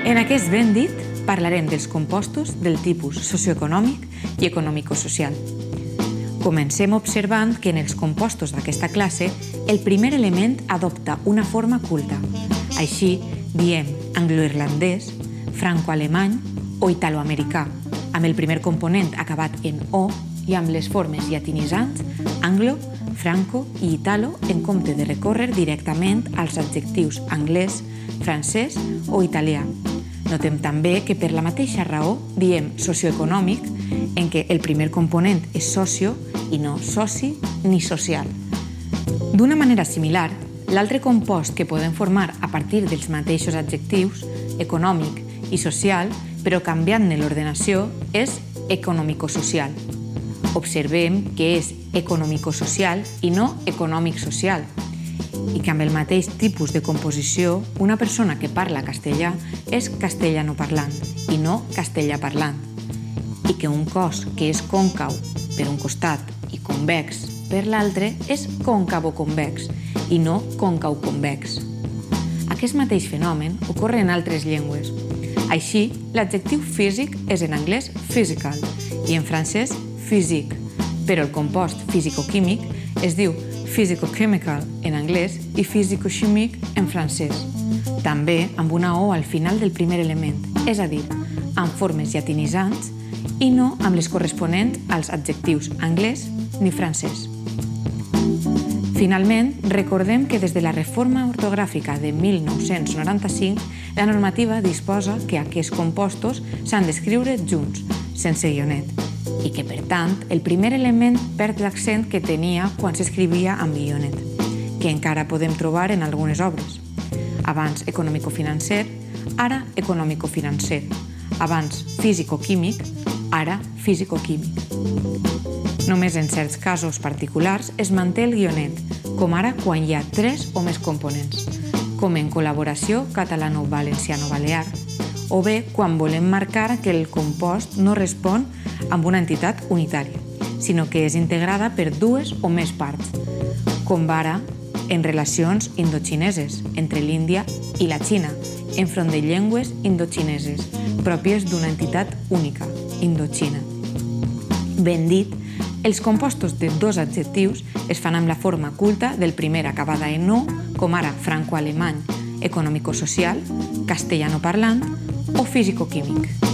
En aquest ben dit, parlarem dels compostos del tipus socioeconòmic i econòmico-social. Comencem observant que en els compostos d'aquesta classe el primer element adopta una forma culta. Així, diem angloirlandès, franco-alemany o italoamericà, amb el primer component acabat en O i amb les formes llatinitzants anglo, franco i italo en compte de recórrer directament als adjectius anglès, francès o italià. Notem també que per la mateixa raó diem socioeconòmic, en què el primer component és socio i no soci ni social. D'una manera similar, l'altre compost que podem formar a partir dels mateixos adjectius, econòmic i social, però canviant-ne l'ordenació, és econòmico-social. Observem que és econòmico-social i no econòmic-social, i que amb el mateix tipus de composició, una persona que parla castellà és castellanoparlant i no castellàparlant, i que un cos que és còncau per un costat i convex per l'altre és còncavo-convex i no còncau-convex. Aquest mateix fenomen ocorre en altres llengües. Així, l'adjectiu físic és en anglès physical i en francès physique, però el compost físico-químic es diu physico-chemical en anglès i physico-chimique en francès, també amb una O al final del primer element, és a dir, amb formes llatinitzants i no amb les corresponents als adjectius anglès ni francès. Finalment, recordem que des de la reforma ortogràfica de 1995, la normativa disposa que aquests compostos s'han d'escriure junts, sense guionet, i que, per tant, el primer element perd l'accent que tenia quan s'escrivia amb guionet, que encara podem trobar en algunes obres. Abans econòmico-financer, ara econòmico-financer. Abans físico-químic, ara físico-químic. Només en certs casos particulars es manté el guionet, com ara quan hi ha 3 o més components, com en col·laboració catalano-valenciano-balear, o bé quan volem marcar que el compost no respon amb una entitat unitària, sinó que és integrada per 2 o més parts, com ara en relacions indoxineses entre l'Índia i la Xina, enfront de llengües indoxineses, pròpies d'una entitat única, Indoxina. Ben dit, els compostos de 2 adjectius es fan amb la forma culta del primer acabada en O, com ara franco-alemany, econòmico-social, castellano-parlant o físico-químic.